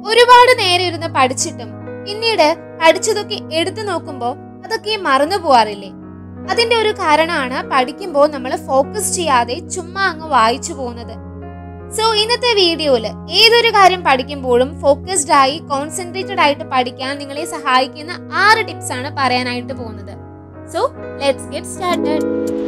ഒരുപാട് നേരം ഇരുന്ന് പഠിച്ചിട്ടും പിന്നീട് പഠിച്ചതൊക്കെ എടുത്തു നോക്കുമ്പോൾ അതൊക്കെ മറന്നു പോവാറില്ലേ? അതിന്റെ ഒരു കാരണമാണ് പഠിക്കുമ്പോൾ നമ്മൾ ഫോക്കസ് ചെയ്യാതെ ചുമ്മാ അങ്ങ് വായിച്ചു പോകുന്നത്. സോ ഇന്നത്തെ വീഡിയോയില് ഏതൊരു കാര്യം പഠിക്കുമ്പോഴും ഫോക്കസ്ഡ് ആയി കോൺസെൻട്രേറ്റഡ് ആയിട്ട് പഠിക്കാൻ നിങ്ങളെ സഹായിക്കുന്ന 6 ടിപ്സ് ആണ് പറയാനായിട്ട് പോകുന്നത്. So let's get started.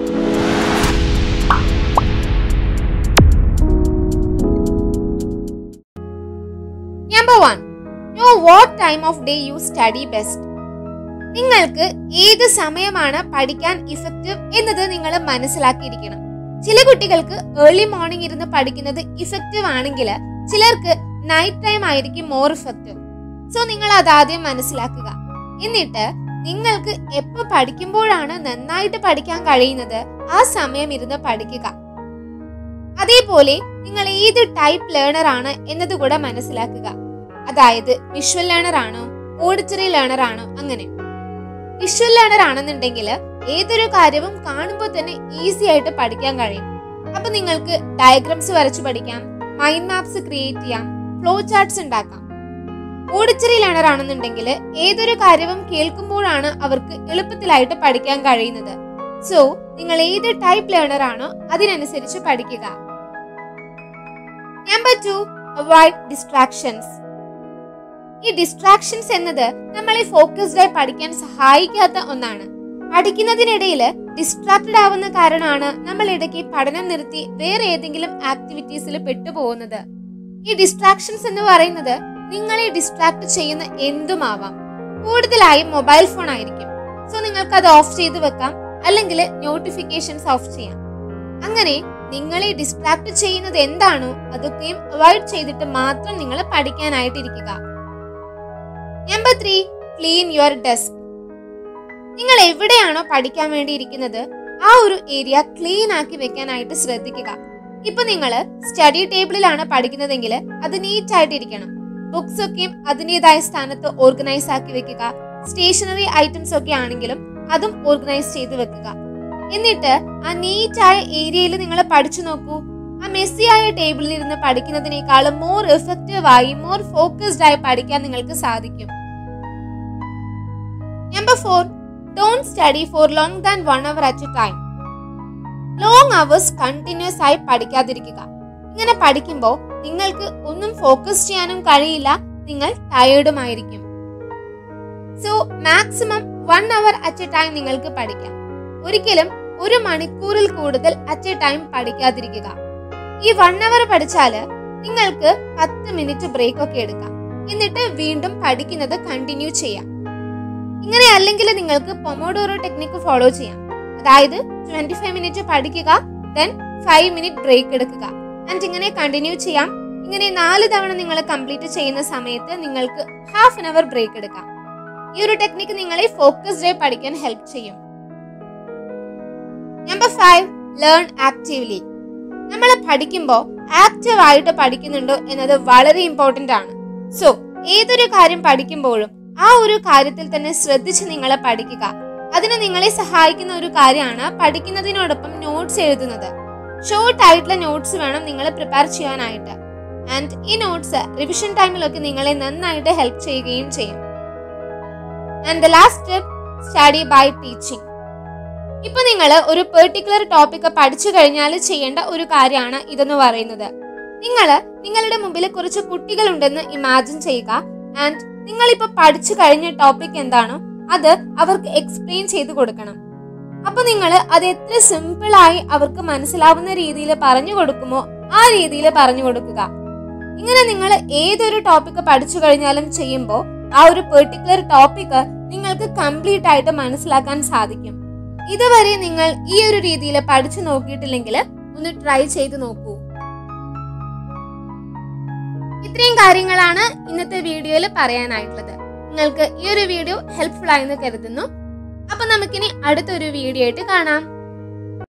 Number 1, know what time of day you study best. നിങ്ങൾക്ക് ഏത് സമയമാണ് പഠിക്കാൻ ഇഫക്റ്റീവ് എന്നത് നിങ്ങൾ മനസ്സിലാക്കിയിരിക്കണം. ചില കുട്ടികൾക്ക് ഏർലി മോർണിംഗ് ഇരുന്ന് പഠിക്കുന്നത് ഇഫക്റ്റീവ് ആണെങ്കിൽ ചിലർക്ക് നൈറ്റ് ടൈം ആയിരിക്കും മോർ ഇഫക്റ്റീവ്. സോ നിങ്ങൾ അതാദ്യം മനസ്സിലാക്കുക. എന്നിട്ട് നിങ്ങൾക്ക് എപ്പോൾ പഠിക്കുമ്പോഴാണ് നന്നായിട്ട് പഠിക്കാൻ കഴിയുന്നത് ആ സമയം ഇരുന്ന് പഠിക്കുക. അതേപോലെ നിങ്ങൾ ഏത് ടൈപ്പ് ലേണർ ആണ് എന്നത് കൂടെ മനസ്സിലാക്കുക. അതായത് വിഷ്വൽ ലേണർ ആണോ, ഓഡിറ്ററി ലേണർ ആണോ? അങ്ങനെ വിഷ്വൽ ലേണർ ആണെന്നുണ്ടെങ്കിൽ ഏതൊരു കാര്യവും കാണുമ്പോൾ തന്നെ ഈസി ആയിട്ട് പഠിക്കാൻ കഴിയും. അപ്പൊ നിങ്ങൾക്ക് ഡയഗ്രാംസ് വരച്ചു പഠിക്കാം, മൈൻഡ് മാപ്സ് ക്രിയേറ്റ് ചെയ്യാം, ഫ്ലോ ചാർട്ട്സ് ഉണ്ടാക്കാം. ഓഡിറ്ററി ലേണർ ആണെന്നുണ്ടെങ്കിൽ ഏതൊരു കാര്യവും കേൾക്കുമ്പോഴാണ് അവർക്ക് എളുപ്പത്തിലായിട്ട് പഠിക്കാൻ കഴിയുന്നത്. സോ നിങ്ങൾ ഏത് ടൈപ്പ് ലേണർ ആണോ അതിനനുസരിച്ച് പഠിക്കുക. Number 2, avoid distractions. ഈ ഡിസ്ട്രാക്ഷൻസ് എന്നത് നമ്മളെ ഫോക്കസ്ഡ് ആയി പഠിക്കാൻ സഹായിക്കാത്ത ഒന്നാണ്. പഠിക്കുന്നതിനിടയിൽ ഡിസ്ട്രാക്റ്റഡ് ആവുന്ന കാരണമാണ് നമ്മൾ ഇടയ്ക്ക് പഠനം നിർത്തി വേറെ ഏതെങ്കിലും ആക്ടിവിറ്റീസിൽ പെട്ടുപോകുന്നത്. ഈ ഡിസ്ട്രാക്ഷൻസ് എന്ന് പറയുന്നത് നിങ്ങളെ ഡിസ്ട്രാക്ട് ചെയ്യുന്ന എന്തുമാവാം. കൂടുതലായും മൊബൈൽ ഫോൺ ആയിരിക്കും. സോ നിങ്ങൾക്ക് അത് ഓഫ് ചെയ്ത് വെക്കാം, അല്ലെങ്കിൽ നോട്ടിഫിക്കേഷൻസ് ഓഫ് ചെയ്യാം. അങ്ങനെ നിങ്ങളെ ഡിസ്ട്രാക്ട് ചെയ്യുന്നത് എന്താണോ അതൊക്കെയും അവോയ്ഡ് ചെയ്തിട്ട് മാത്രം നിങ്ങൾ പഠിക്കാനായിട്ടിരിക്കുക. Number 3, clean your desk. നിങ്ങൾ എവിടെയാണോ പഠിക്കാൻ വേണ്ടി ഇരിക്കുന്നത് ആ ഒരു ഏരിയ ക്ലീൻ ആക്കി വെക്കാനായിട്ട് ശ്രദ്ധിക്കുക. ഇപ്പൊ നിങ്ങൾ സ്റ്റഡി ടേബിളിലാണ് പഠിക്കുന്നതെങ്കിൽ അത് നീറ്റ് ആയിട്ടിരിക്കണം. ബുക്സ് ഒക്കെയും അതിൻ്റെതായ സ്ഥാനത്ത് ഓർഗനൈസ് ആക്കി വെക്കുക. സ്റ്റേഷനറി ഐറ്റംസ് ഒക്കെ ആണെങ്കിലും അതും ഓർഗനൈസ് ചെയ്ത് വെക്കുക. എന്നിട്ട് ആ നീറ്റായ ഏരിയയിൽ നിങ്ങൾ പഠിച്ചു നോക്കൂ. ആ മെസ്സിയായ ടേബിളിൽ ഇരുന്ന് പഠിക്കുന്നതിനേക്കാളും മോർ എഫക്റ്റീവ് ആയി മോർ ഫോക്കസ്ഡ് ആയി പഠിക്കാൻ നിങ്ങൾക്ക് സാധിക്കും. Number 4, don't study for long than 1 hour at a time. Long hours continuous ആയി പഠിക്കാതിരിക്കുക. ഇങ്ങനെ പഠിക്കുമ്പോൾ നിങ്ങൾക്ക് ഒന്നും ഫോക്കസ് ചെയ്യാനും കഴിയില്ല, നിങ്ങൾ ടയേർഡുമായിരിക്കും. So maximum 1 hour at a time നിങ്ങൾക്ക് പഠിക്കാം. ഒരിക്കലും 1 മണിക്കൂറിൽ കൂടുതൽ അറ്റ് എ ടൈം പഠിക്കാതിരിക്കുക. ഈ 1 hour പഠിച്ചാല് നിങ്ങൾക്ക് 10 മിനിറ്റ് ബ്രേക്ക് ഒക്കെ എടുക്കാം. എന്നിട്ട് വീണ്ടും പഠിക്കുന്നത് കണ്ടിന്യൂ ചെയ്യാം. ഇങ്ങനെ അല്ലെങ്കിൽ നിങ്ങൾക്ക് പൊമോഡോറോ ടെക്നിക്ക് ഫോളോ ചെയ്യാം. അതായത് 25 മിനിറ്റ് പഠിക്കുക, ദെൻ 5 മിനിറ്റ് ബ്രേക്ക് എടുക്കുക. ആൻഡ് ഇങ്ങനെ കണ്ടിന്യൂ ചെയ്യാം. ഇങ്ങനെ 4 തവണ നിങ്ങൾ കംപ്ലീറ്റ് ചെയ്യുന്ന സമയത്ത് നിങ്ങൾക്ക് ഹാഫ് ആൻ അവർ ബ്രേക്ക് എടുക്കാം. ഈ ഒരു ടെക്നിക്ക് നിങ്ങളെ ഫോക്കസ്ഡ് ആയി പഠിക്കാൻ ഹെൽപ്പ് ചെയ്യും. Number 5, learn actively. നമ്മൾ പഠിക്കുമ്പോൾ ആക്റ്റീവ് ആയിട്ട് പഠിക്കുന്നുണ്ടോ എന്നത് വളരെ ഇമ്പോർട്ടന്റ് ആണ്. സോ ഏതൊരു കാര്യം പഠിക്കുമ്പോഴും ആ ഒരു കാര്യത്തിൽ തന്നെ ശ്രദ്ധിച്ച് നിങ്ങൾ പഠിക്കുക. അതിന് നിങ്ങളെ സഹായിക്കുന്ന ഒരു കാര്യമാണ് പഠിക്കുന്നതിനോടൊപ്പം നോട്ട്സ് എഴുതുന്നത്. ഷോർട്ട് ആയിട്ടുള്ള നോട്ട്സ് വേണം നിങ്ങൾ പ്രിപ്പയർ ചെയ്യാനായിട്ട്. ആൻഡ് ഈ നോട്ട്സ് റിവിഷൻ ടൈമിലൊക്കെ നിങ്ങളെ നന്നായിട്ട് ഹെൽപ്പ് ചെയ്യുകയും ചെയ്യും. And the last step, study by teaching. ഇപ്പൊ നിങ്ങൾ ഒരു പെർട്ടിക്കുലർ ടോപ്പിക് പഠിച്ചു കഴിഞ്ഞാൽ ചെയ്യേണ്ട ഒരു കാര്യമാണ് ഇതെന്ന് പറയുന്നത്. നിങ്ങളുടെ മുമ്പിൽ കുറച്ച് കുട്ടികളുണ്ടെന്ന് ഇമാജിൻ ചെയ്യുക. ആൻഡ് നിങ്ങളിപ്പോ പഠിച്ചു കഴിഞ്ഞ ടോപ്പിക് എന്താണോ അത് അവർക്ക് എക്സ്പ്ലെയിൻ ചെയ്ത് കൊടുക്കണം. അപ്പൊ നിങ്ങൾ അത് എത്ര സിമ്പിൾ ആയി അവർക്ക് മനസ്സിലാവുന്ന രീതിയിൽ പറഞ്ഞു കൊടുക്കുമോ ആ രീതിയിൽ പറഞ്ഞു കൊടുക്കുക. ഇങ്ങനെ നിങ്ങൾ ഏതൊരു ടോപ്പിക് പഠിച്ചു കഴിഞ്ഞാലും ചെയ്യുമ്പോൾ ആ ഒരു പെർട്ടിക്കുലർ ടോപ്പിക് നിങ്ങൾക്ക് കംപ്ലീറ്റ് ആയിട്ട് മനസ്സിലാക്കാൻ സാധിക്കും. ഇതുവരെ നിങ്ങൾ ഈ ഒരു രീതിയിൽ പഠിച്ചു നോക്കിയിട്ടില്ലെങ്കിൽ ഒന്ന് ട്രൈ ചെയ്ത് നോക്കൂ. ഇത്രയും കാര്യങ്ങളാണ് ഇന്നത്തെ വീഡിയോയിൽ പറയാനായിട്ടുള്ളത്. നിങ്ങൾക്ക് ഈ ഒരു വീഡിയോ ഹെൽപ്ഫുൾ ആയെന്ന് കരുതുന്നു. അപ്പൊ നമുക്കിനി അടുത്തൊരു വീഡിയോ ആയിട്ട് കാണാം.